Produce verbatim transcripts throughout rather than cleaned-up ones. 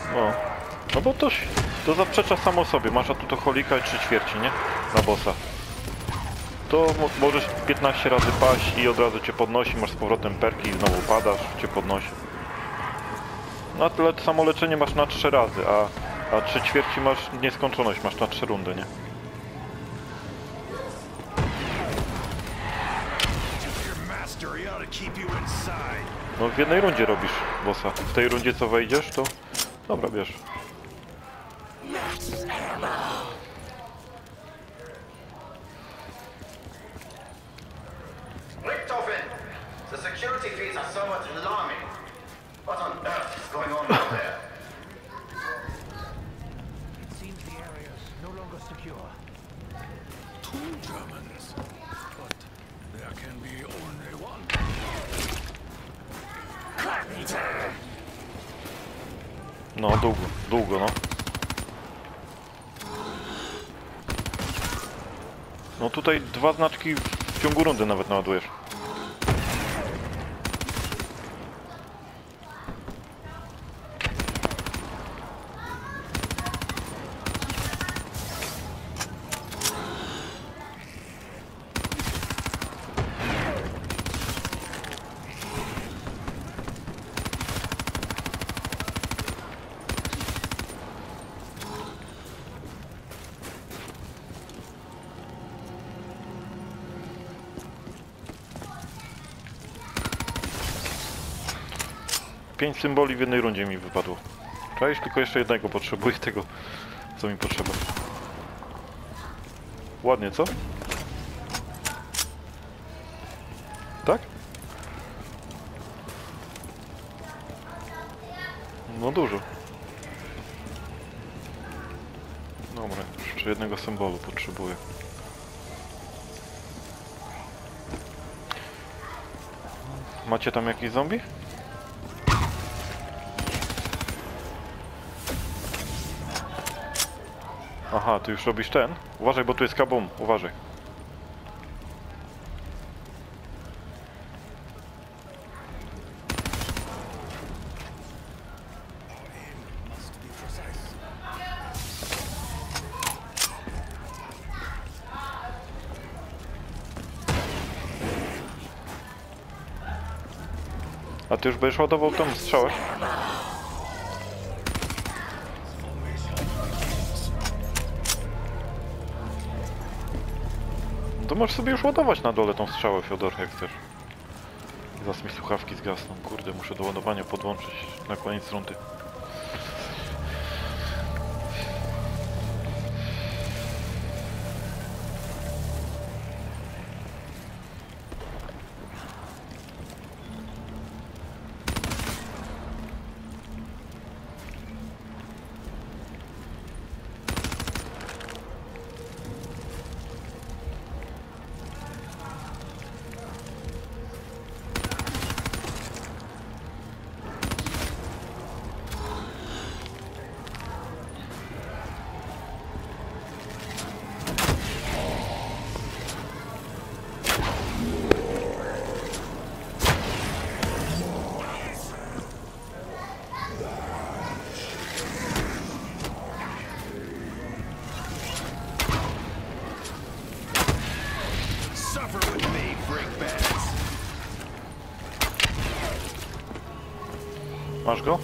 No. No bo to, to zaprzecza samo sobie. Masz atuto holika i trzy ćwierci, nie? Na bossa. To możesz piętnaście razy paść i od razu cię podnosi, masz z powrotem perki i znowu padasz, cię podnosi. No a tyle samo leczenie masz na trzy razy, a, a trzy ćwierci masz nieskończoność, masz na trzy rundy, nie? No w jednej rundzie robisz bossa. W tej rundzie co wejdziesz, to... Dobra, bierz. Richtofen, the security feeds are somewhat alarming. What on earth is going on out there? It seems the area is no longer secure. Two Germans, but there can be only one. No, długo, długo, no. No tutaj dwa znaczki w ciągu rundy nawet naładujesz. Pięć symboli w jednej rundzie mi wypadło. Cześć, tylko jeszcze jednego potrzebuję tego, co mi potrzeba. Ładnie, co? Tak? No dużo. Dobra, jeszcze jednego symbolu potrzebuję. Macie tam jakiś zombie? Aha, ty już robisz ten? Uważaj, bo tu jest kabum, uważaj. A ty już będziesz ładował tą strzałę? To możesz sobie już ładować na dole tą strzałę, Fiodor, jak chcesz. Zaraz mi słuchawki zgasną. Kurde, muszę do ładowania podłączyć na koniec rundy. Masz go?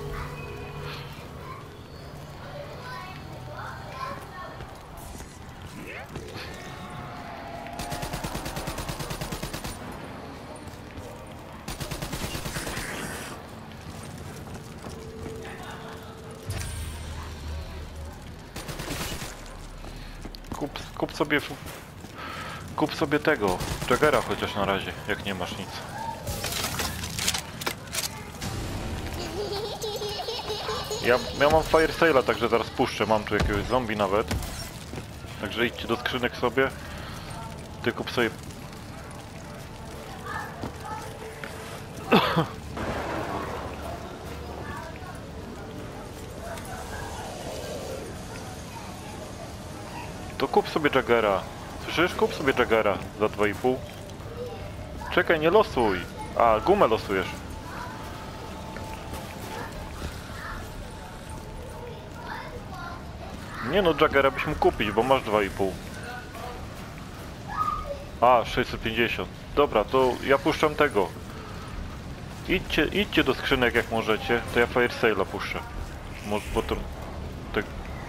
Kup, kup sobie kup sobie tego Jaggera chociaż na razie, jak nie masz nic. Ja, ja mam Fire Sale'a, także zaraz puszczę, mam tu jakiegoś zombie nawet. Także idźcie do skrzynek sobie. Ty kup sobie... To kup sobie Jaggera. Słyszysz? Kup sobie Jaggera za dwa i pół. Czekaj, nie losuj. A, gumę losujesz. Nie no, Jaggera byś mógł kupić, bo masz dwa i pół. A, sześćset pięćdziesiąt. Dobra, to ja puszczam tego. Idźcie, idźcie do skrzynek jak możecie, to ja Fire Sale'a puszczę. Może, bo to... Tak...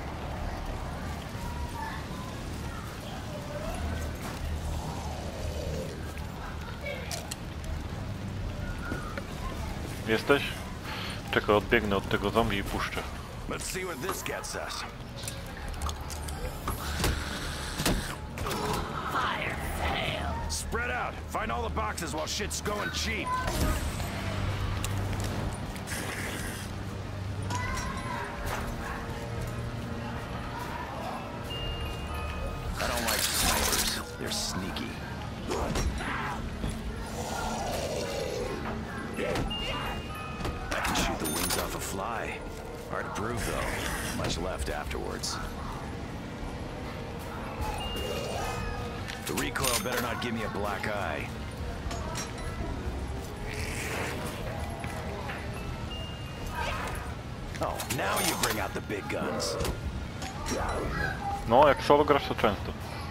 Jesteś? Czekaj, odbiegnę od tego zombie i puszczę. Let's see what this gets us. Spread out. Find all the boxes while shit's going cheap. I don't like snipers. They're sneaky. I can shoot the wings off a fly. Hard to prove, though. Much left afterwards. The recoil better not give me a black eye. Oh, now you bring out the big guns. No, jak solo grasz to często.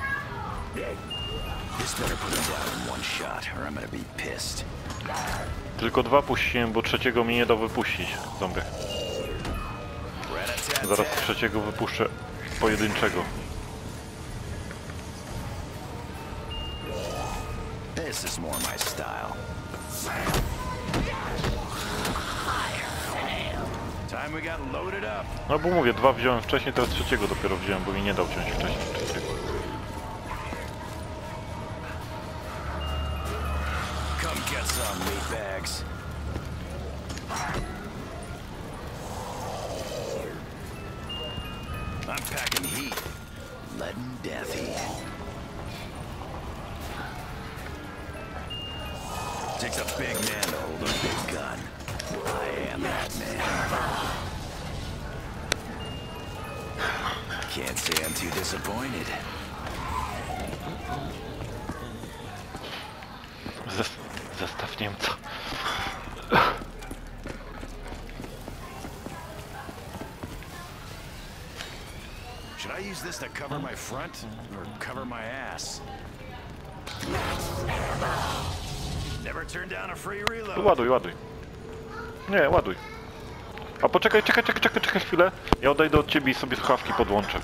This better put him down in one shot, or I'm gonna be pissed. Tylko dwa puściłem, bo trzeciego mi nie dał wypuścić, zombie. Zaraz trzeciego wypuszczę pojedynczego. This is more my style. Time we got loaded up. No bo mówię, dwa wziąłem wcześniej, teraz trzeciego dopiero wziąłem, bo mi nie dał wziąć wcześniej trzeciego. Come get some, meatbags. I'm packing heat. Lead and death heat. Takes a big man to hold a big gun. I am that man. Can't say I'm too disappointed. Zes zestaw Niemca. Should I use this to cover my front or cover my ass? Never turn down a free reload. Ładuj, ładuj. Nie, ładuj. A poczekaj, czekaj, czekaj, czekaj, czekaj chwilę. Ja odejdę od ciebie i sobie słuchawki podłączę.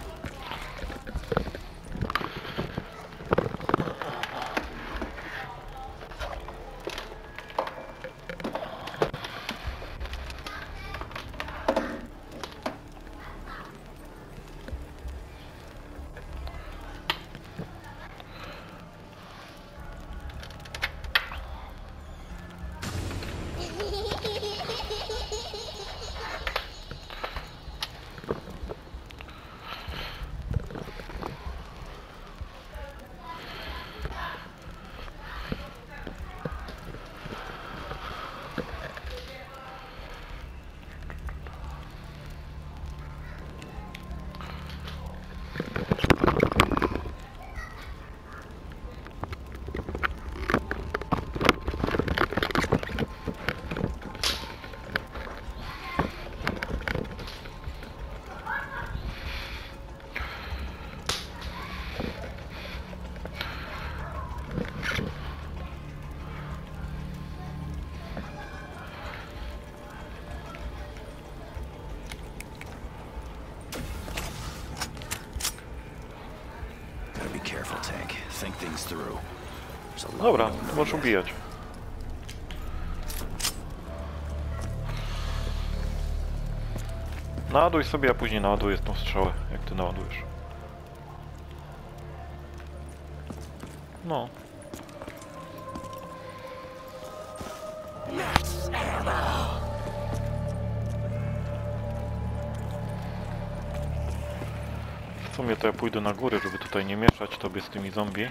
Dobra, to możesz ubijać. Naładuj sobie, a później naładuję tą strzałę, jak ty naładujesz. No. W sumie to ja pójdę na górę, żeby tutaj nie mieszać tobie z tymi zombie.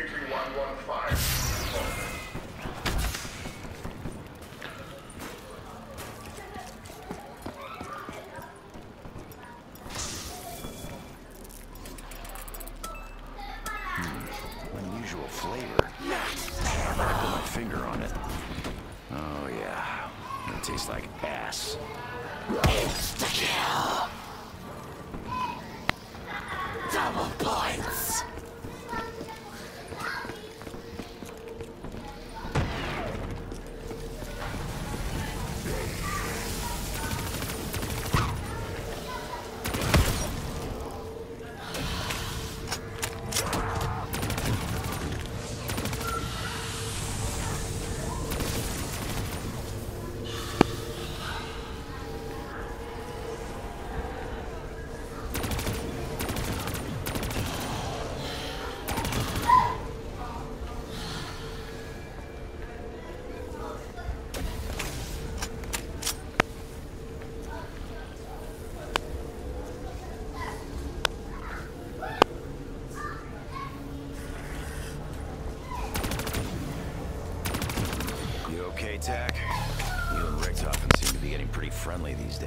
Unusual flavor. I put my finger on it. Oh yeah, it tastes like ass. Insta-kill.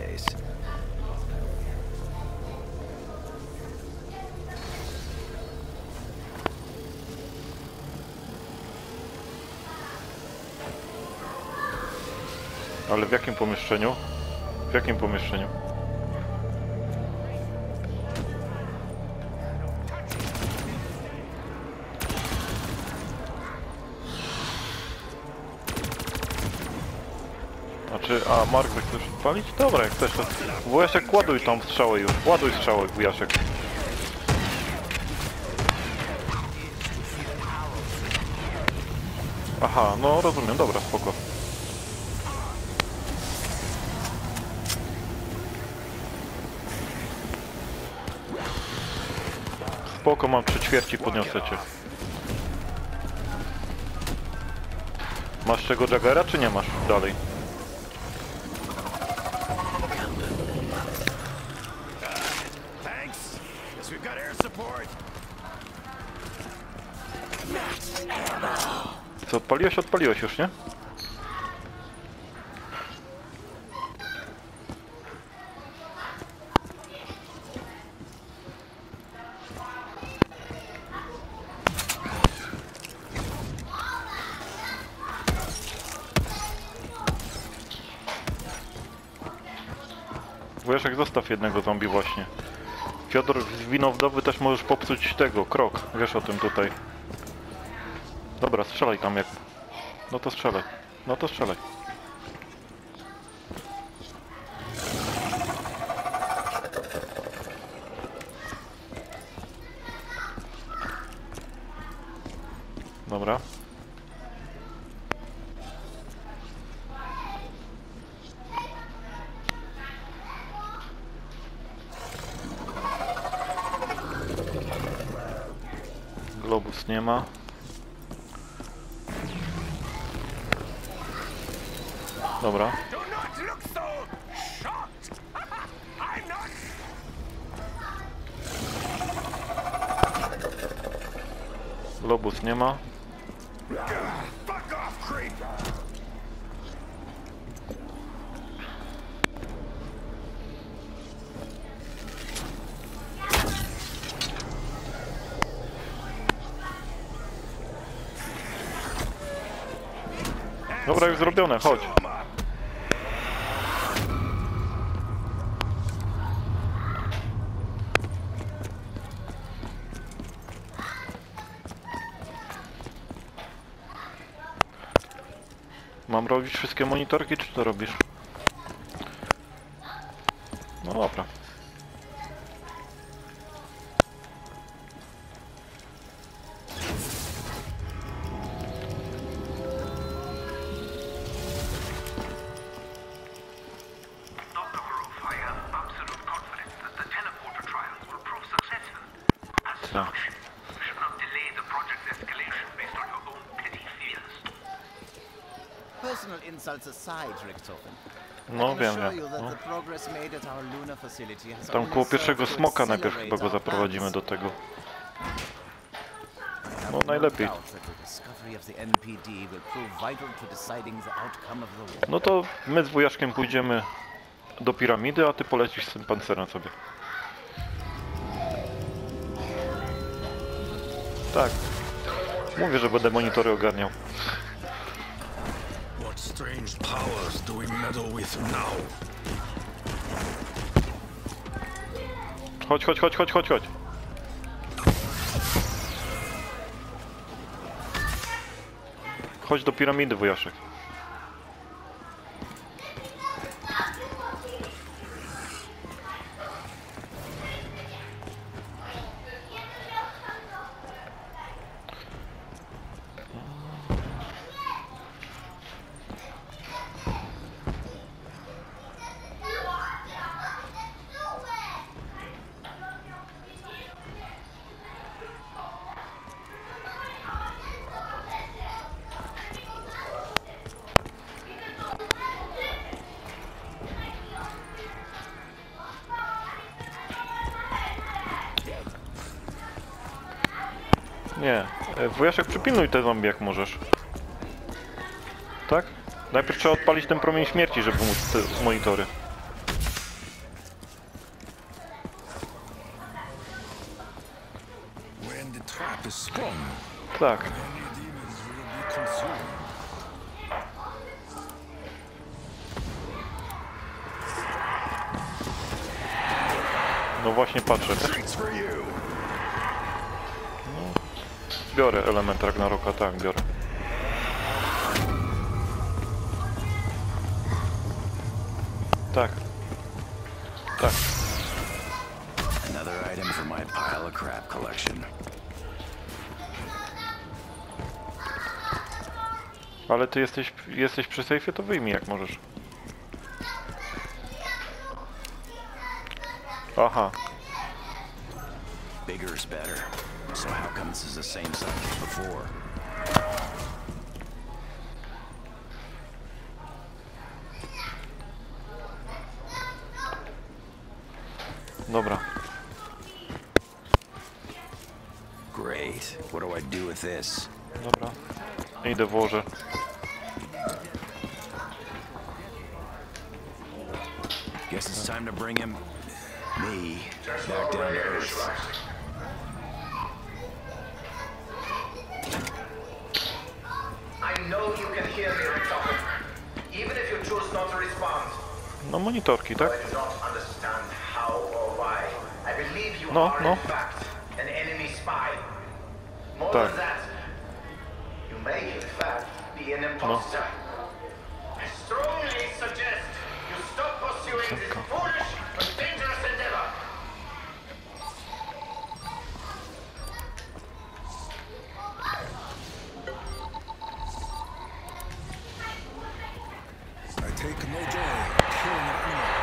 days. Ale w jakim pomieszczeniu? W jakim pomieszczeniu? Znaczy, a Mark, chcesz odpalić? Dobra, jak chcesz to... Wujaszek, ładuj tam strzałę już. Ładuj strzałę, Wujaszek. Aha, no rozumiem, dobra, spoko. Spoko, mam trzy ćwierci, podniosę cię. Masz czego Jaggera, czy nie masz dalej? Thanks. Guess we've got air support. Co, odpaliłeś? Odpaliłeś już, nie? Wujaszek, zostaw jednego zombie właśnie. Fiodor, z winowdowy też możesz popsuć tego, krok. Wiesz o tym tutaj. Dobra, strzelaj tam jak... No to strzelaj. No to strzelaj. Dobra. Globus nie ma. Dobra. Do not look so shocked. I'm not. Globus nie ma. Fuck off, creep. Dobra, już zrobione, chodź. Mam robić wszystkie monitorki, czy to robisz? No dobra. Doctor Veroof, I have absolute confidence that the teleporter trials will prove successful. As Tak. such, you should not delay the project's escalation based on your own petty fears. Personal insults aside, Richthofen, No I can wiem, assure wiem. you that No. the progress made at our lunar facility has Tam only koło served pierwszego to smoka najpierw accelerate chyba go our zaprowadzimy plans. do tego. I have No, no najlepiej. doubt that the discovery of the N P D will prove vital to deciding the outcome of the war. No to my z wujaszkiem pójdziemy do piramidy, a ty polecisz z tym pancerem sobie. Tak. Mówię, że będę monitory ogarniał. What strange powers do we meddle with now? Chodź, chodź, chodź, chodź, chodź, chodź. Chodź do piramidy, wujaszek. Nie. E, Wujaszek, przypilnuj te zombie jak możesz. Tak? Najpierw trzeba odpalić ten promień śmierci, żeby móc te monitory. is strong. Tak. Many demons will be consumed. No właśnie patrzę. Thanks for you. Biorę element Ragnaroka, tak, biorę. Tak. Tak. Another item for my pile of crap collection. Ale ty jesteś, jesteś przy sejfie, to wyjmij jak możesz. Aha. Bigger is better. So how come this is the same subject as before? Dobra. Great. What do I do with this? Dobra. Idę włożę. Guess it's time to bring him, me, back down to earth. I know you can hear me, Richtofen. Even if you choose not to respond. No monitorki, tak? I do not understand how or why. I believe you No, are no. in fact an enemy spy. More Tak. than that, you may in fact be an imposter. I strongly suggest you stop pursuing this foolish and dangerous endeavor. I take no joy in killing an animal.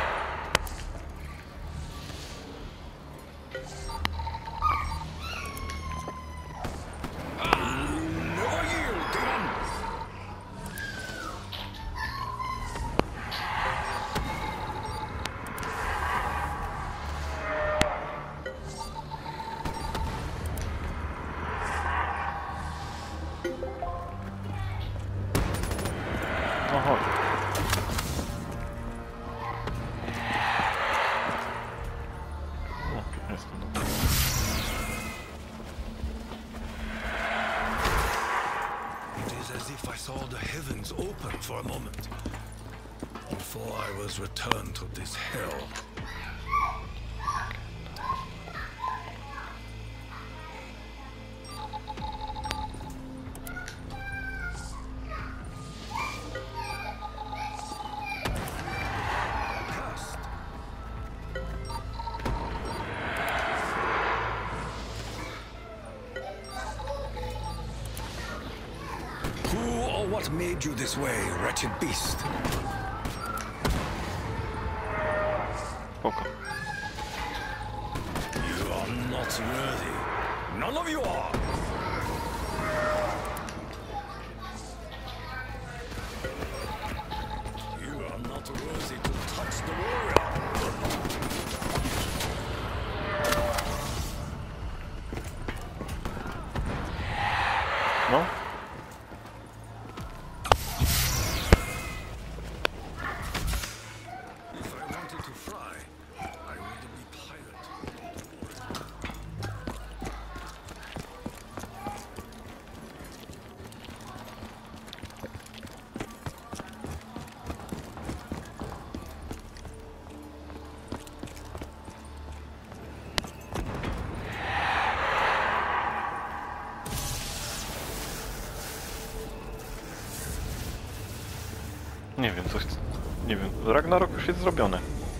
Never yield, demon! No chodź. O, jestem. It is as if I saw the heavens open for a moment before I was returned to this hell. Cursed. Who or what made you this way, wretched beast? Spoko. You are not worthy. None of you are. You are not worthy to touch the warrior. No. If I wanted to fly, I would be pirate. Nie wiem, coś... Nie wiem. Ragnarok już jest zrobiony.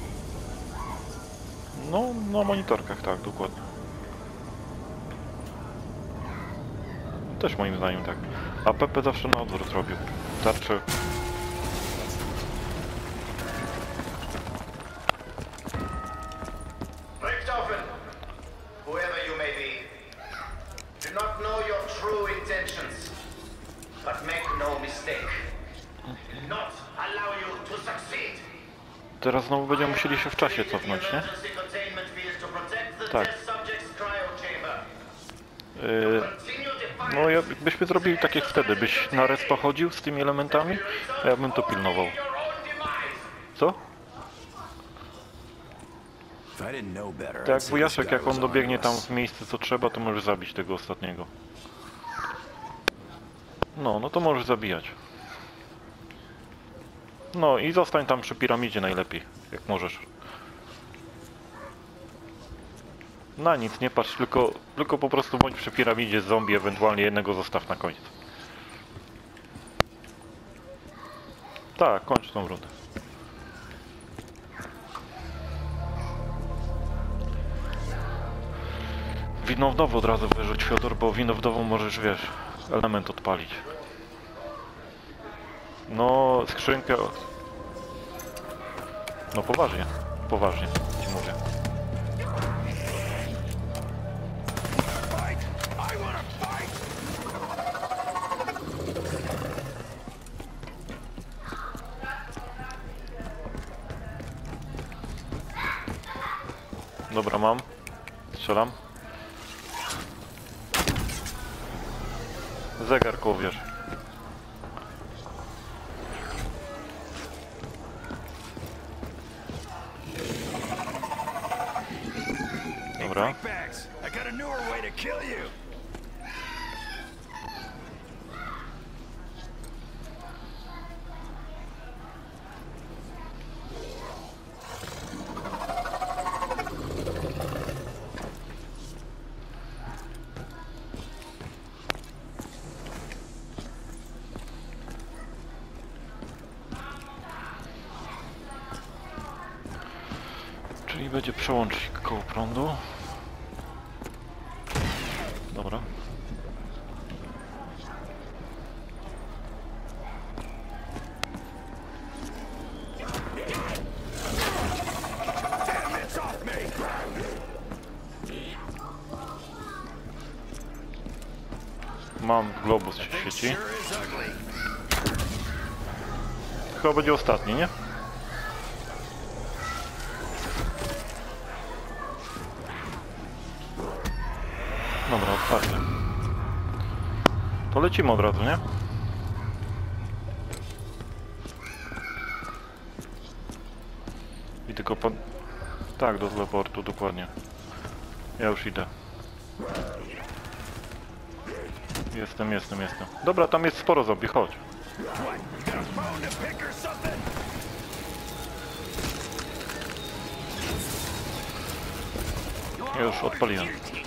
No, na monitorkach, tak, dokładnie. Też moim zdaniem tak. A Pepe zawsze na odwrót robił. Tarczy. Richtofen, whoever you may be, do not know your true intentions, but make no mistake. Do not allow you to succeed. Teraz znowu będziemy musieli się w czasie cofnąć, nie? Emergency containment field to protect the Tak. test subject's cryo chamber. Yy, Continue defiance. no, jakbyśmy zrobili tak jak wtedy. Byś na respa chodził z tymi elementami, a ja bym to pilnował. Your own demise. Co? If I didn't know better, Tak I'd jak say this wujaszek, guy jak was on on dobiegnie to tam us. w miejsce co trzeba, to możesz zabić tego ostatniego. No, no to możesz zabijać. No i zostań tam przy piramidzie najlepiej, jak możesz. Na nic nie patrz, tylko, tylko po prostu bądź przy piramidzie z zombie, ewentualnie jednego zostaw na koniec. Tak, kończ tą rundę. Wino wdową od razu wyrzuć, Fiodor, bo wino wdową możesz, wiesz, element odpalić. No, skrzynkę... No poważnie, poważnie ci mówię. Dobra, mam. Strzelam. Zegar koło wieży. Dobra. Bags, I got a newer way to kill you. Czyli będzie przełącznik koło prądu. Dobra. Mam globus się świeci. Chyba będzie ostatni, nie? Dobra, otwarcie. To lecimy od razu, nie? I tylko pan... Tak, do teleportu, dokładnie. Ja już idę. Jestem, jestem, jestem. Dobra, tam jest sporo zombie, chodź. Już odpaliłem.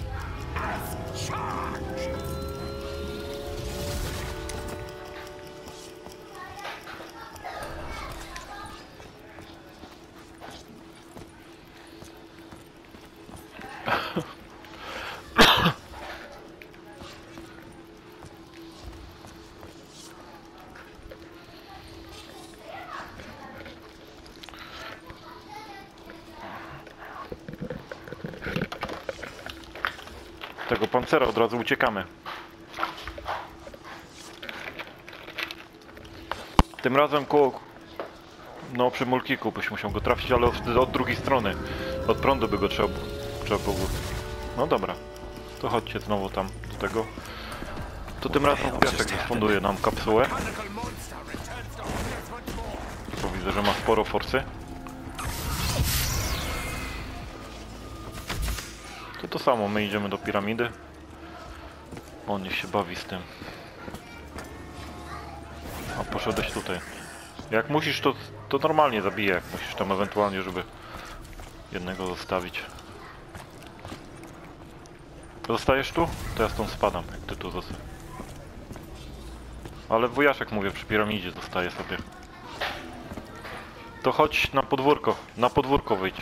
Tego pancera od razu uciekamy. Tym razem koło... No przy mulkiku byś musiał go trafić, ale od, od drugiej strony. Od prądu by go trzeba, trzeba było. No dobra. To chodźcie znowu tam do tego. To tym razem Piasek zafunduje nam kapsułę. Bo widzę, że ma sporo forsy. To to samo, my idziemy do piramidy. On niech się bawi z tym. A poszedłeś tutaj. Jak musisz, to, to normalnie zabiję, jak musisz tam ewentualnie, żeby jednego zostawić. Zostajesz tu? To ja stąd spadam, jak ty tu zostajesz. Ale wujaszek, mówię, przy piramidzie zostaje sobie. To chodź na podwórko, na podwórko wyjdź.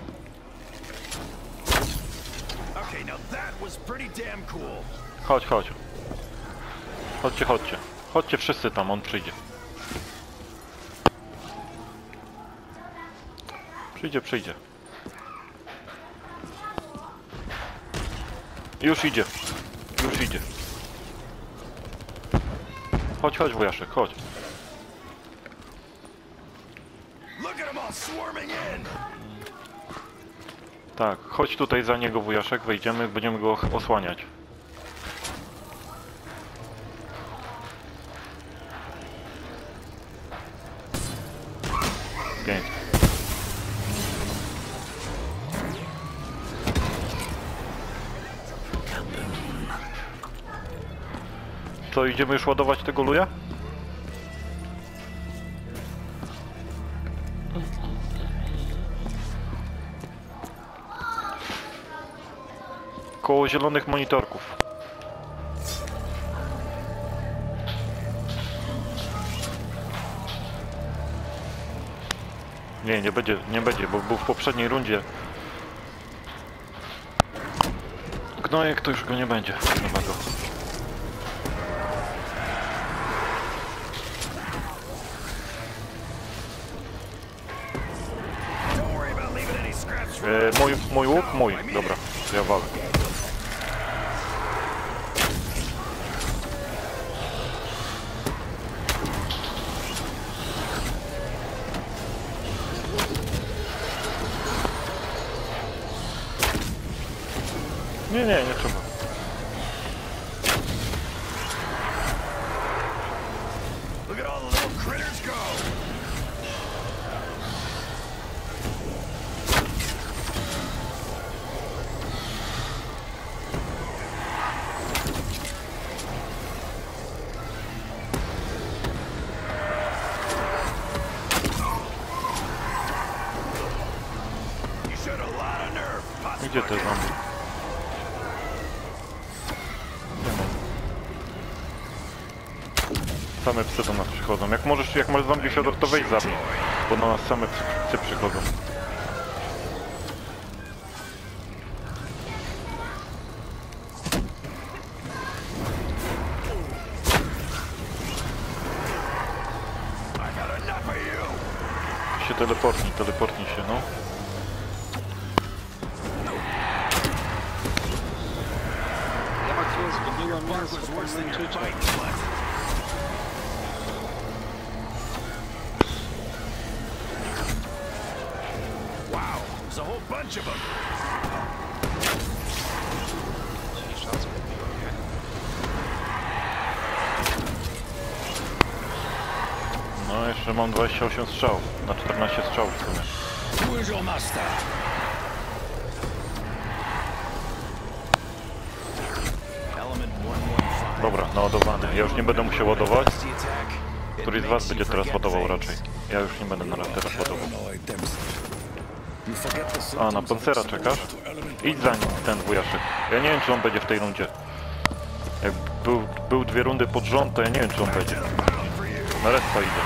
Chodź, chodź. Chodźcie, chodźcie. Chodźcie wszyscy tam, on przyjdzie. Przyjdzie, przyjdzie. Już idzie. Już idzie. Chodź, chodź wujaszek, chodź. Tak, chodź tutaj za niego wujaszek, wejdziemy, będziemy go osłaniać. Pięknie. To idziemy już ładować tego luja? Koło zielonych monitorków. Nie, nie będzie, nie będzie, bo był w poprzedniej rundzie. Gnojek to już go nie będzie nowego. E, mój, mój łuk? Mój, dobra, to ja walę. Nie, nie, nie trzeba. Look at all the little critters go! You showed a lot of nerve. Gdzie te zombie? Same psy do nas przychodzą. Jak możesz, jak masz zombie Fiodor, to wejdź za mnie, bo do nas same psy, psy przychodzą. Się teleportnij, teleportnij się, no. Jak jest, wybiegam mięso, pomęczyć. Wow, there's a whole bunch of them. Cisza, spokojnie. No, jeszcze mam dwadzieścia osiem strzałów, na czternaście strzałów w sumie. Who is your master? Element one one five. Dobra, naładowany. Ja już nie będę musiał ładować. Nasty attack. It Któryś z makes was you będzie teraz forget ładował things. raczej. Ja już nie będę na raz teraz ładował. Paranoid dempster. You forget the A, na symptoms of pancera czekasz? exposure to element Idź za nim, ten wujaszek. Ja nie wiem, czy on będzie w tej rundzie. Jak był, był dwie rundy pod rząd, to ja nie wiem, czy on będzie. Na respa idę.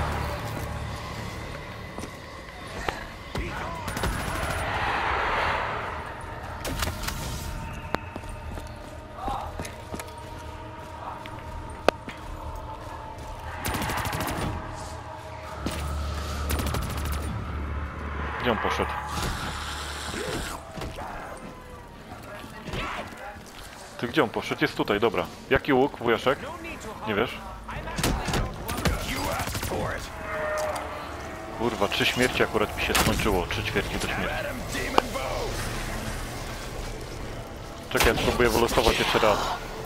Gdzie on poszedł? Ty gdzie on poszedł? Jest tutaj, dobra. Jaki łuk, wujaszek? Nie wiesz? Kurwa, trzy śmierci akurat mi się skończyło. Trzy ćwierci do śmierci. Czekaj, ja spróbuję wylosować jeszcze raz.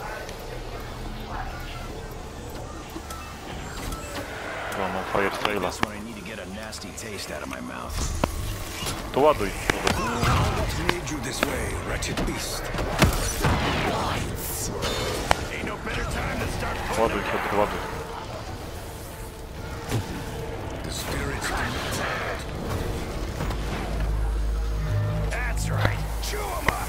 Chyba mam Fire Saila. That's when I need to get a nasty taste out of my mouth. To ładuj. What made you this way, wretched beast? Ain't no better time to start Ładuj, Piotr, ładuj. the spirits demand. That's right. Chew 'em up.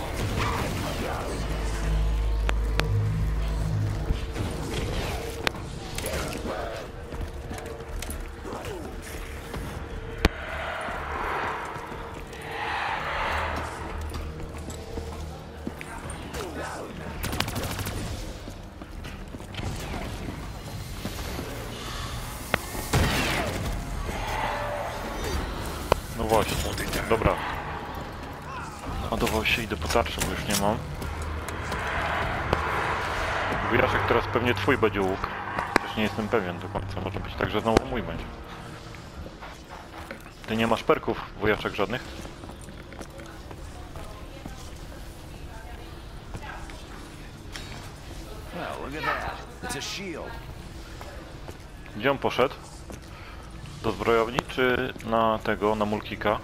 No właśnie, dobra. Ładował się, idę po tarczę, bo już nie mam. Wujaszek, teraz pewnie twój będzie łuk. Też nie jestem pewien do końca, może być tak, że znowu mój będzie. Ty nie masz perków, wujaszek, żadnych? Well, look at that. It's a shield. Gdzie on poszedł? Do zbrojowni, czy na tego, na mulkika?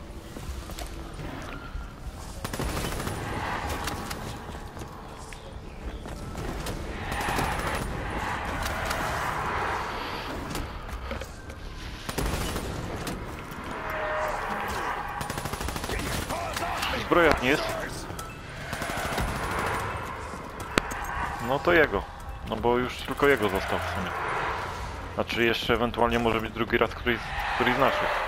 Zbrojowni jest. No to jego. No bo już tylko jego został w sumie. Znaczy jeszcze ewentualnie może być drugi raz któryś, któryś z naszych.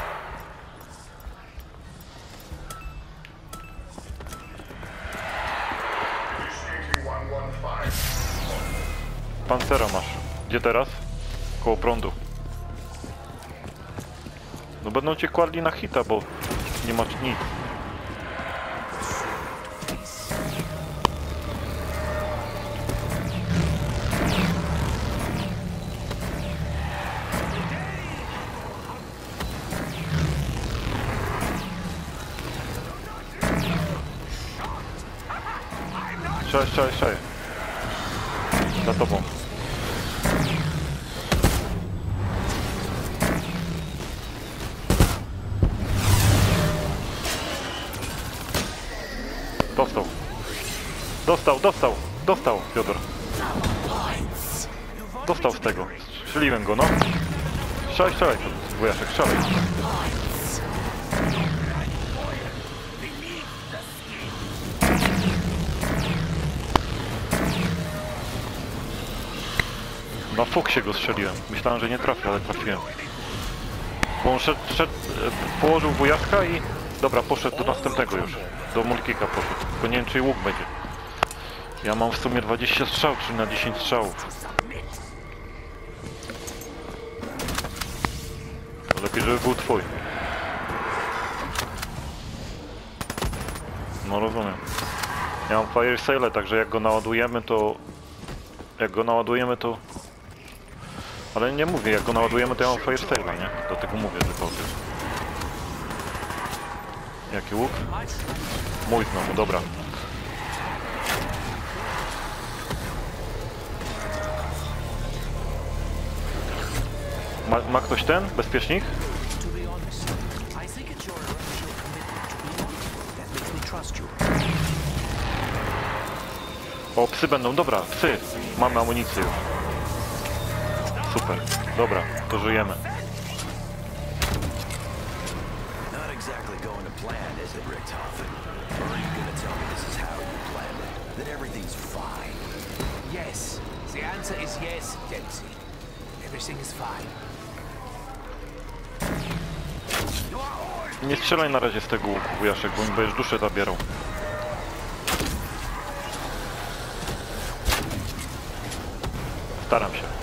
Pancera masz. Gdzie teraz? Koło prądu. No będą cię kładli na hita, bo nie masz nic. Cześć, cześć, cześć. Za tobą. Dostał. Dostał, dostał, dostał, Piotr. Dostał z tego. Strzeliłem go, no. Strzelaj, strzelaj, wujaszek, strzelaj. Na fuksie go strzeliłem. Myślałem, że nie trafię, ale trafiłem. Bo on szedł, szedł, położył wujaszka i... Dobra, poszedł do następnego już. Do mulkika poszedł. Tylko nie wiem, czy łuk będzie. Ja mam w sumie dwadzieścia strzał, czyli na dziesięć strzałów. Lepiej, żeby był twój. No rozumiem. Ja mam fire sale, także jak go naładujemy, to... Jak go naładujemy, to... Ale nie mówię, jak go naładujemy, to ja mam fire sale, nie? Dlatego mówię, że to jest. Jaki łuk? Mój znowu, dobra. Ma, ma ktoś ten? Bezpiecznik? To be honest, I think it's your original commitment to me that makes me trust you. O, psy będą, dobra, psy. Mamy amunicję już. Super, dobra, to żyjemy. Not exactly going to plan, is it, Richtofen? Or are you gonna tell me this is how you planned it? That everything's fine? Yes. The answer is yes, Dempsey. Everything is fine. Nie strzelaj na razie z tego łuku, wujaszek, bo mi będziesz duszę zabierał. Staram się.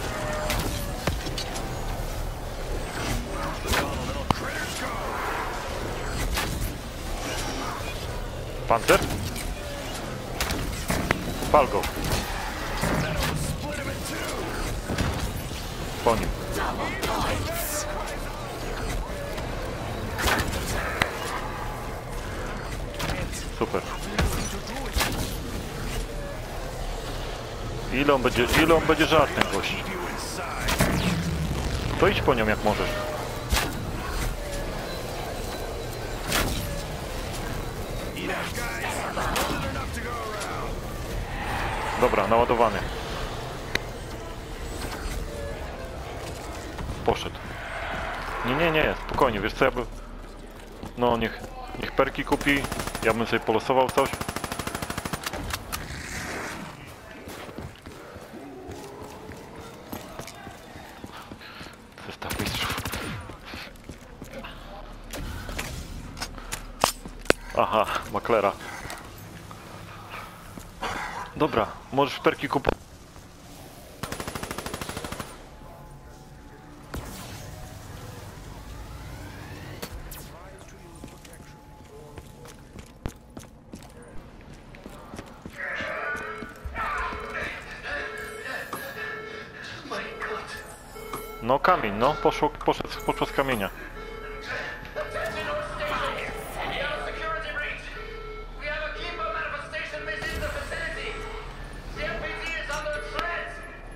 Pancer? Pal go. Po nim. Super. Ile on będzie, ile on będzie żart ten gość? To idź po nią jak możesz. Dobra, naładowany. Poszedł. Nie, nie, nie, spokojnie, wiesz co, ja by... No, niech, niech perki kupi, ja bym sobie polosował coś. Zestaw mistrzów. Aha, maklera. Dobra, możesz perki kupować. No kamień, no, poszło, poszedł, poszło z kamienia. Attention all stations! We have a security breach! We have a Keeper manifestation within the facility! The M P D is under threat!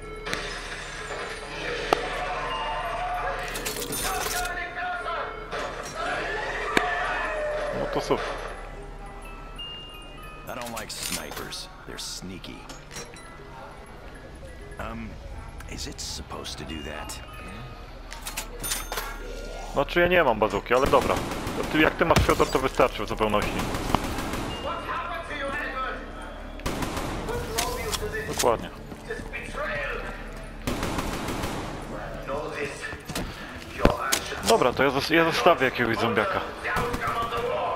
Stop coming closer! No to super. I don't like snipers. They're sneaky. Um, is it supposed to do that? Znaczy ja nie mam bazuki, ale dobra. To ty, jak ty masz Fiodor, to wystarczy w zupełności. Dokładnie. This betrayal. Know this. Your actions Dobra, to ja, zos ja zostawię jakiegoś zombiaka. the outcome of the war.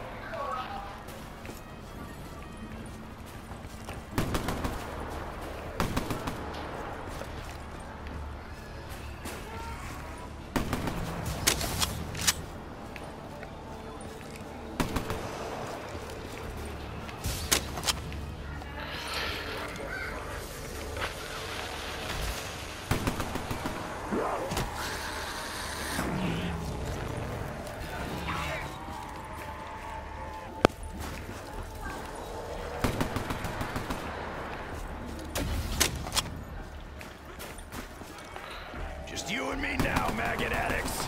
Just you and me now, maggot addicts.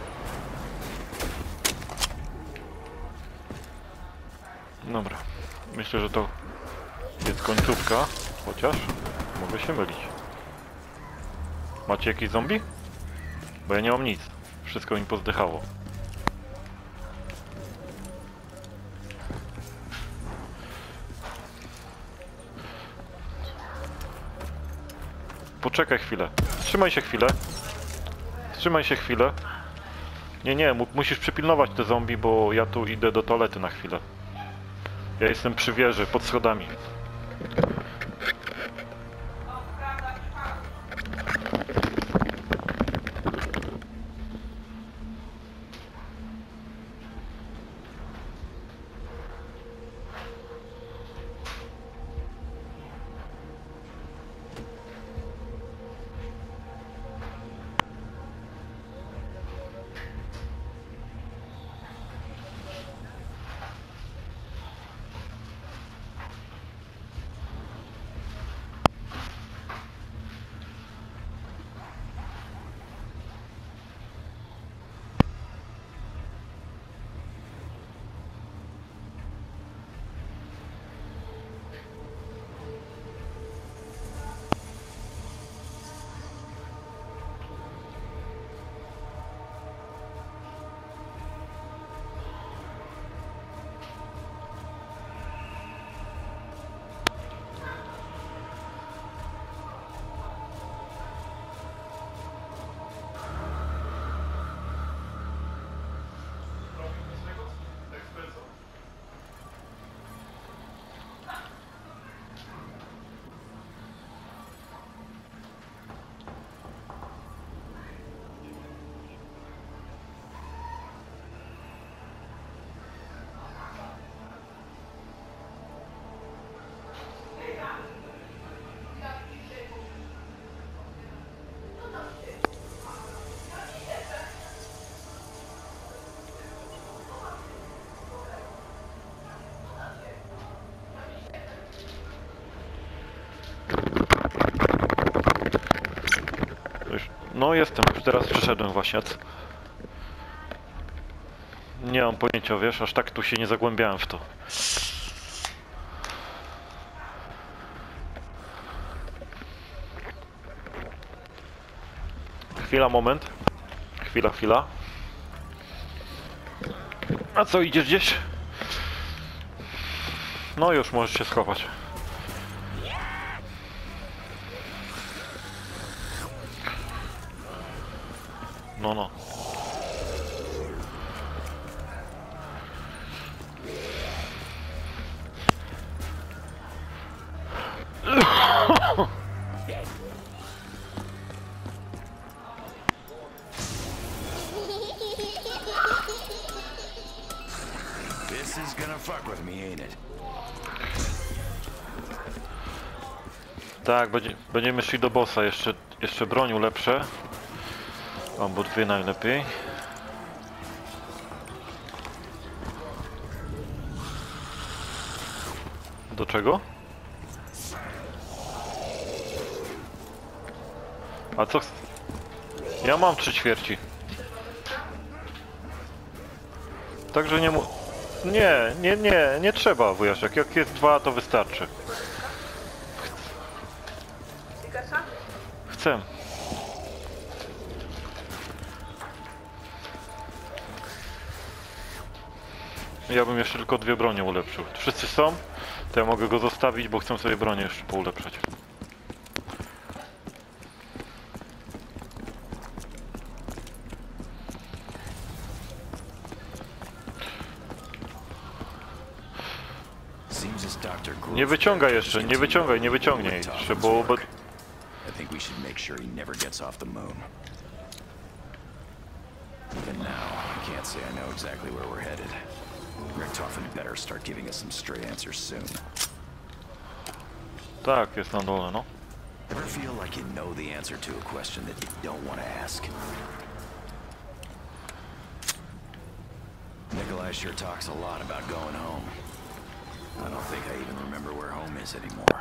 Dobra. Myślę, że to jest końcówka, chociaż mogę się mylić. Macie jakiś zombie? Bo ja nie mam nic. Wszystko mi pozdychało. Poczekaj chwilę. Trzymaj się chwilę. Trzymaj się chwilę. Nie, nie, mu musisz przypilnować te zombie, bo ja tu idę do toalety na chwilę. Ja jestem przy wieży, pod schodami. No jestem, już teraz przyszedłem właśnie. Nie mam pojęcia, wiesz, aż tak tu się nie zagłębiałem w to. Chwila, moment. Chwila, chwila. A co, idziesz gdzieś? No już możesz się schować. No, no. This is gonna fuck with me, ain't it? Tak, będzie, będziemy szli do bossa. Jeszcze, jeszcze broń ulepszę. Albo dwie najlepiej. Do czego? A co? Ja mam trzy ćwierci. Także nie mu... Nie, nie, nie, nie trzeba, wujaszek. Jak jest dwa, to wystarczy. Chcę. Ja bym jeszcze tylko dwie bronie ulepszył. Wszyscy są? To ja mogę go zostawić, bo chcę sobie bronię jeszcze poulepszać. Seems this Doctor Grove Nie wyciągaj jeszcze, nie wyciągaj, nie wyciągnij jeszcze, bo... bo... I think we should make sure he never gets off the moon. Even now, I can't say I know exactly where we're headed. Richtofen better start giving us some straight answers soon. Tak, jest na dole, no. Ever feel like you know the answer to a question that you don't want to ask? Nikolai sure talks a lot about going home. I don't think I even remember where home is anymore.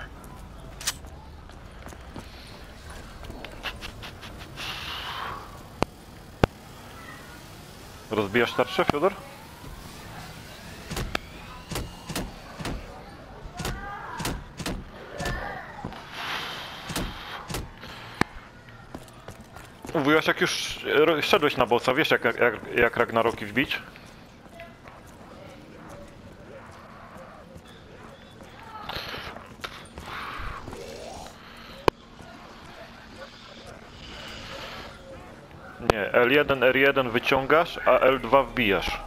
Rozbijasz tarczę, Fiodor? Mówiłaś, jak już ro- szedłeś na bossa, wiesz jak, jak, jak Ragnaroki wbić? Nie, L jeden, R jeden wyciągasz, a L dwa wbijasz.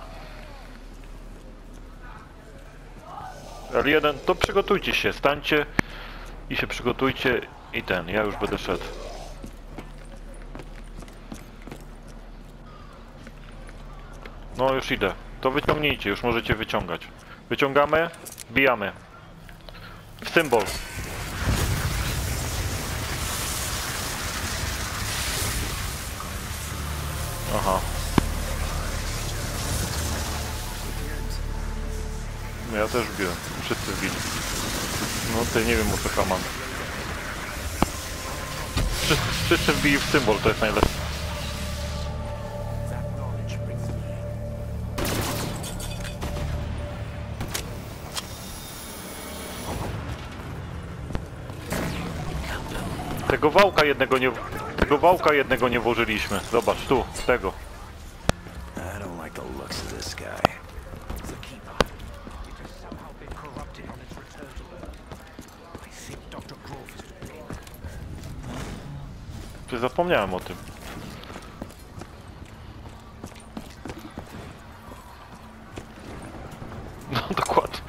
L jeden, to przygotujcie się, stańcie i się przygotujcie i ten, ja już będę szedł. No już idę, to wyciągnijcie, już możecie wyciągać. Wyciągamy, bijamy. W symbol. Aha. No ja też wbiłem. Wszyscy wbili. No to nie wiem o co mam. Wszyscy, wszyscy wbili w symbol, to jest najlepsze. That knowledge brings me. Tego wałka jednego nie... Tego wałka jednego nie włożyliśmy. Zobacz, tu, tego. I don't like the looks of this guy. The Keeper. It has somehow been corrupted on its return to Earth. I think Doctor Grove is to blame. Czy zapomniałem o tym. No dokładnie.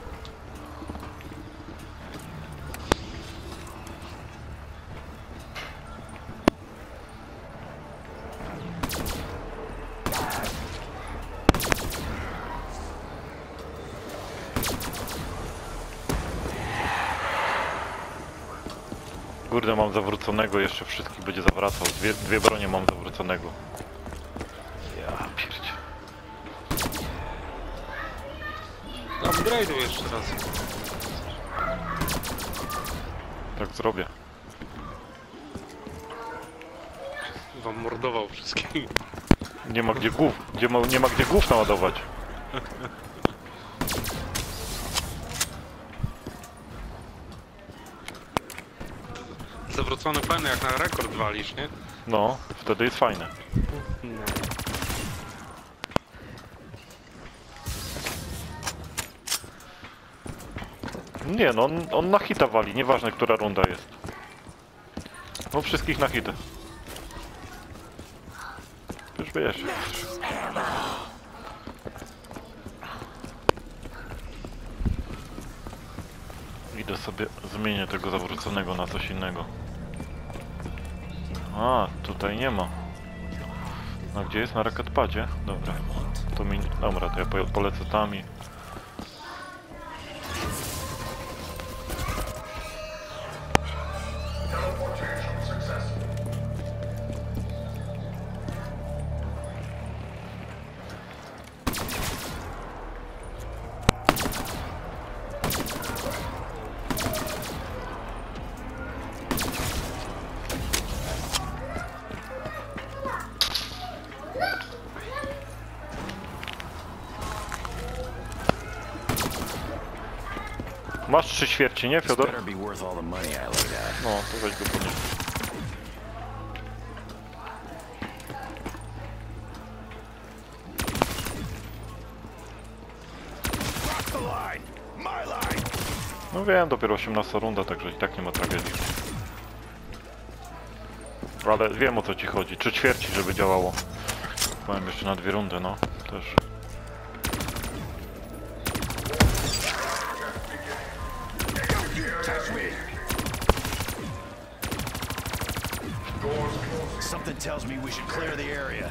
Kurde, mam zawróconego, jeszcze wszystkich będzie zawracał. Dwie, dwie bronie mam zawróconego. Ja pierdzie. Upgrade'uj jeszcze raz. Tak zrobię. Wam mordował wszystkich. Nie ma gdzie głów, gdzie ma, nie ma gdzie głów naładować. Zawrócony fajny, jak na rekord walisz, nie? No, wtedy jest fajne. No. Nie no, on, on na hita wali, nieważne która runda jest. No wszystkich na hita. Już wiesz. Idę sobie, zmienię tego zawróconego na coś innego. A, tutaj nie ma. No gdzie jest? Na rakietpadzie? Dobra. To mi... Dobra, to ja po- polecę tam i... Masz trzy ćwierci, nie, This Fiodor? better be worth all the money I laid out. No, to weź go podnieś. line! My line! No wiem, dopiero osiemnasta runda, także i tak nie ma tragedii. Ale wiem, o co ci chodzi. Trzy ćwierci, żeby działało. Powiem jeszcze na dwie rundy, no. Też. Something tells me we should clear the area.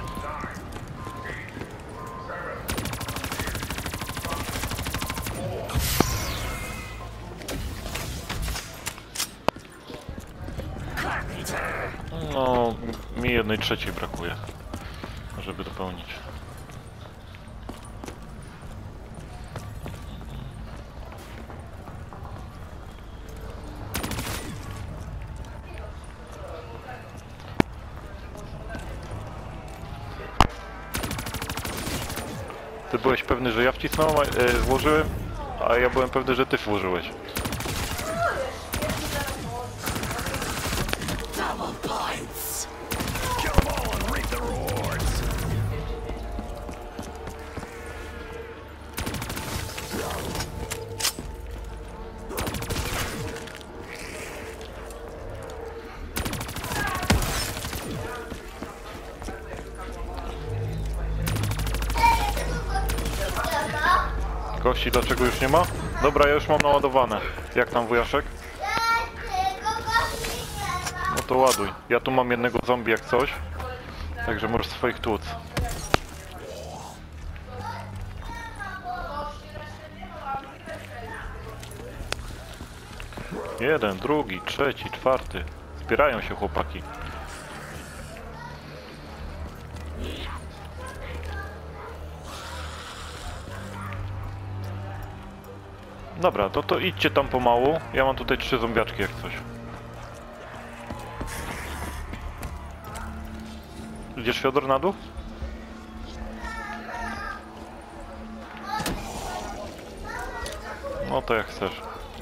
No, mi jednej trzeciej brakuje, żeby dopełnić. Ty byłeś pewny, że ja wcisnąłem, e, włożyłem, a ja byłem pewny, że ty włożyłeś. Kill them all and reap the rewards! Kości, dlaczego już nie ma? Dobra, ja już mam naładowane. Jak tam, wujaszek? No to ładuj. Ja tu mam jednego zombie jak coś. Także możesz swoich tłuc. Jeden, drugi, trzeci, czwarty. Zbierają się chłopaki. Dobra, to to idźcie tam pomału. Ja mam tutaj trzy zombiaczki jak coś. Idziesz, Fiodor, na dół? No to jak chcesz.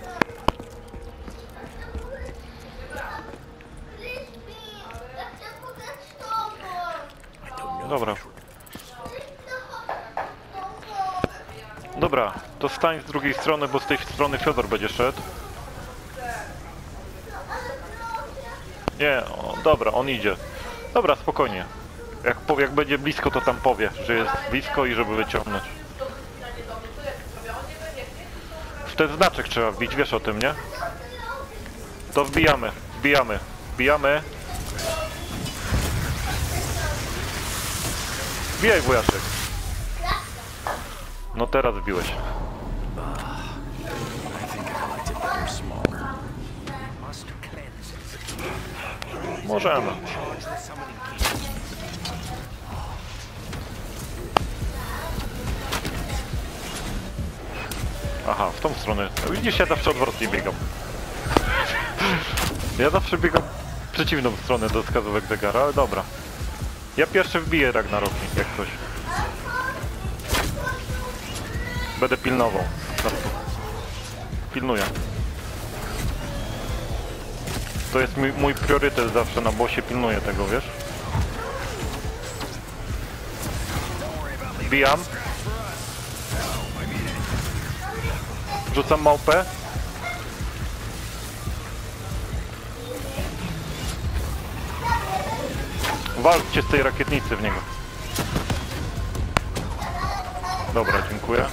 Dobra. Dobra, to stań z drugiej strony, bo z tej strony Fiodor będzie szedł. Nie, o, dobra, on idzie. Dobra, spokojnie. Jak, po, jak będzie blisko, to tam powie, że jest blisko i żeby wyciągnąć. W ten znaczek trzeba wbić, wiesz o tym, nie? To wbijamy, wbijamy, wbijamy. Wbijaj, wujaszek. No teraz wbiłeś. Możemy. Aha, w tą stronę. Widzisz, ja zawsze odwrotnie biegam. Ja zawsze biegam w przeciwną stronę do wskazówek zegara, ale dobra. Ja pierwszy wbiję Ragnaroki, jak coś. Będę pilnował. Pilnuję. To jest mój, mój priorytet zawsze na bossie, pilnuję tego, wiesz? Wbijam. Rzucam małpę. Walczcie z tej rakietnicy w niego. Dobra, dziękuję.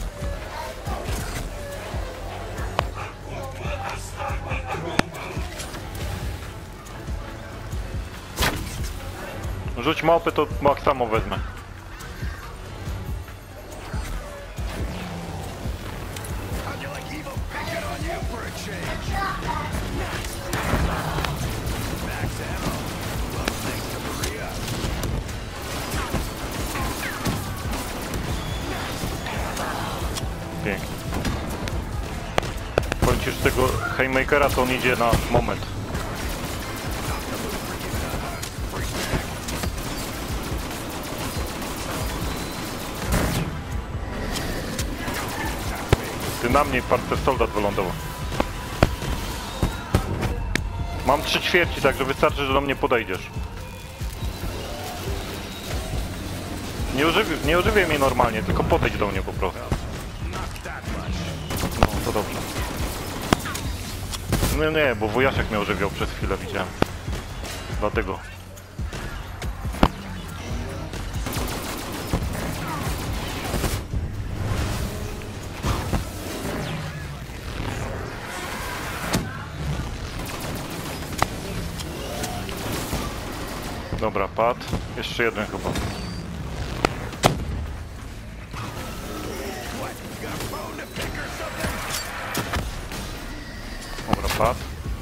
Rzuć małpę, to tak samo wezmę. Pięknie. Kończysz tego Haymakera, to on idzie na moment. Ty na mnie, parter soldat wylądował. Mam trzy ćwierci, także wystarczy, że do mnie podejdziesz. Nie, ożywi, nie ożywię mnie normalnie, tylko podejdź do mnie po prostu. To dobrze. No nie, bo wujaszek mnie ożywiał przez chwilę, widziałem. Dlatego. Dobra, padł. Jeszcze jeden chyba. Dobra, padł.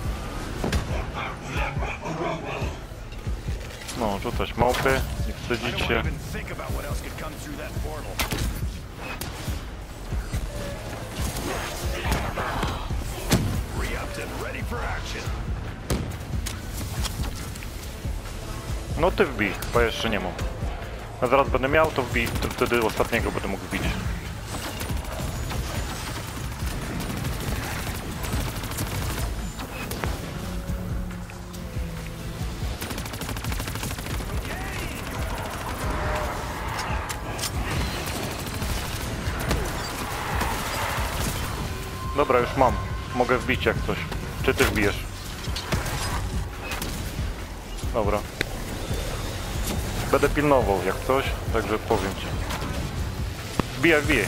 No, rzucać małpy, nie wstydzić się. No ty wbij, bo jeszcze nie mam. A zaraz będę miał, to wbij, to wtedy ostatniego będę mógł wbić. Dobra, już mam. Mogę wbić jak coś. Czy ty wbijesz? Dobra. Będę pilnował jak coś, także powiem ci. Wbijaj, wbijaj.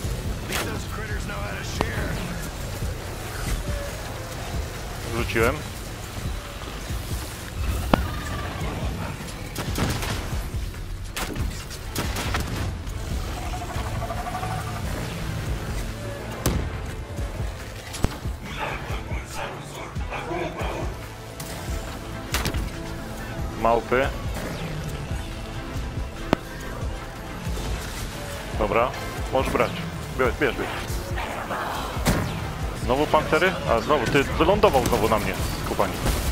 Rzuciłem. Małpy. Dobra, możesz brać. Bierz, bierz, bierz. Znowu pancery? A znowu, ty wylądował znowu na mnie, skupani.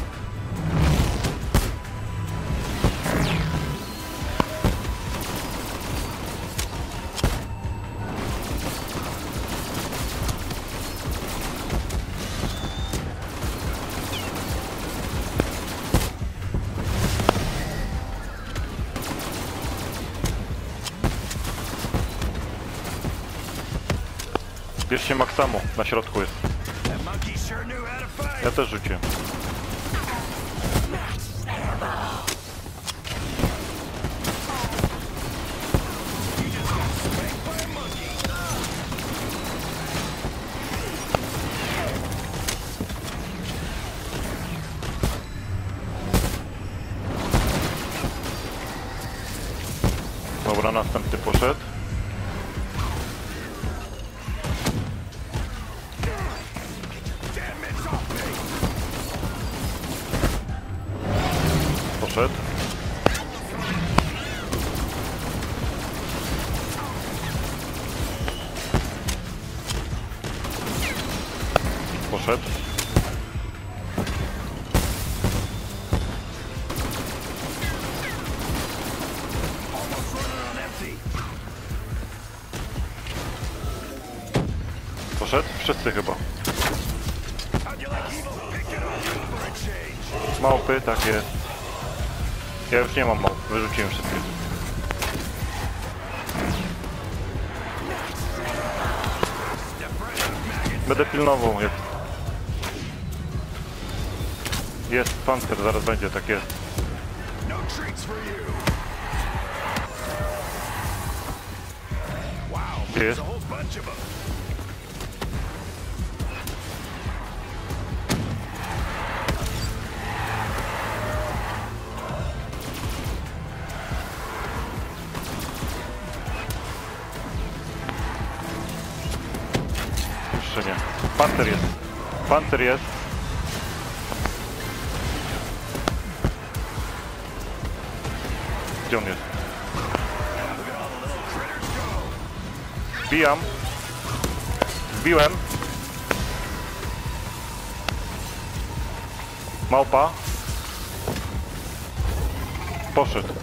Bierzcie Maxamo, na środku jest. Ja też rzuciłem. Dobra, następny poszedł. Poszedł. Poszedł. Poszedł? Wszyscy chyba. Małpy, tak jest. Ja już nie mam małp, wyrzuciłem wszystkie. Będę pilnował, jak... Jest pancer, zaraz będzie, tak jest. Gdzie jest? Jeszcze nie. Pancer jest. Pancer jest. Gdzie on jest? Wbijam. Wbiłem. Małpa. Poszedł.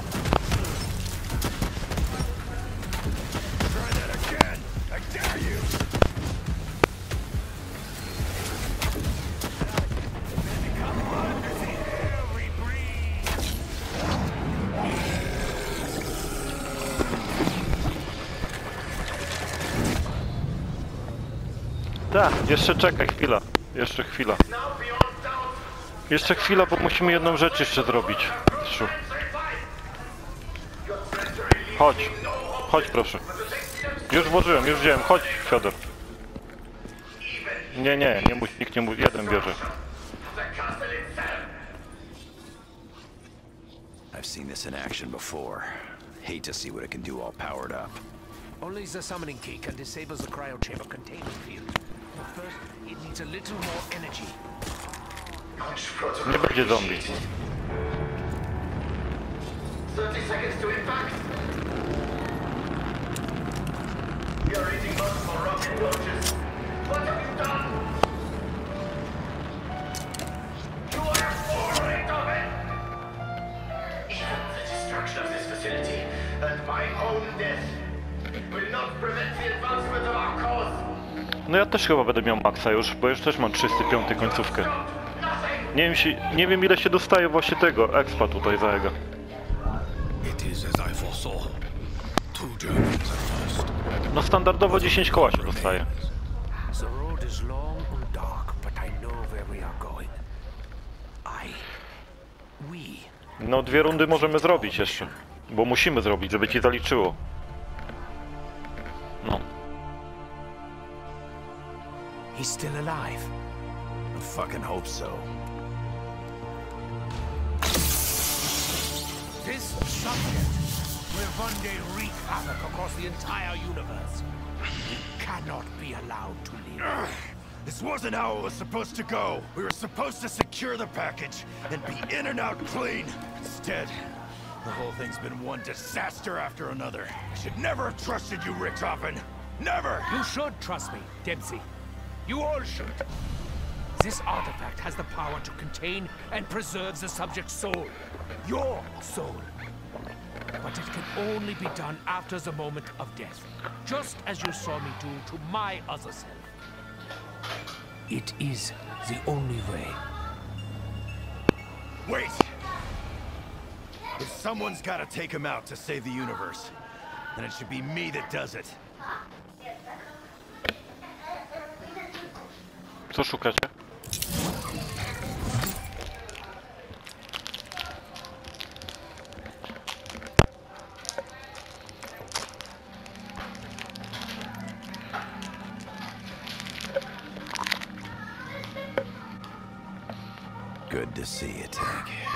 Tak, jeszcze czekaj chwila. Jeszcze chwila. Now beyond doubt. Jeszcze chwila, bo musimy jedną rzecz jeszcze zrobić. Mistrzu. Chodź. Chodź proszę. Już włożyłem, już wziąłem. Chodź, Fiodor. Nie, nie, nie musi, nikt nie mówi. Jeden bierze. The castle itself. I've seen this in action before. Hate to see what it can do all powered up. Only the summoning key can disable the cryo chamber containment field. But first, it needs a little more energy. Launch protocol. Nie będzie zombie. thirty seconds to impact. You're eating multiple rocket launches. What have you done? You are forward of it! Even the destruction of this facility and my own death will not prevent the advancement of our cause. No ja też chyba będę miał maksa już, bo już też mam trzysta pięć końcówkę. Nie wiem, si- nie wiem ile się dostaje właśnie tego expa tutaj za ego. It is as I foresaw. Two Germans at first. No standardowo dziesięć koła się dostaje. The road is long and dark, but I know where we are going. I... We... No dwie rundy możemy zrobić jeszcze. Bo musimy zrobić, żeby ci zaliczyło. No. He's still alive. I fucking hope so. This subject will one day wreak havoc across the entire universe. It cannot be allowed to live. This wasn't how it was supposed to go. We were supposed to secure the package and be in and out clean. Instead, the whole thing's been one disaster after another. I should never have trusted you, Richthofen. Never! You should trust me, Dempsey. You all should. This artifact has the power to contain and preserve the subject's soul. Your soul. But it can only be done after the moment of death. Just as you saw me do to my other self. It is the only way. Wait! If someone's gotta take him out to save the universe, then it should be me that does it. Co szukacie? Good to see you, Tank.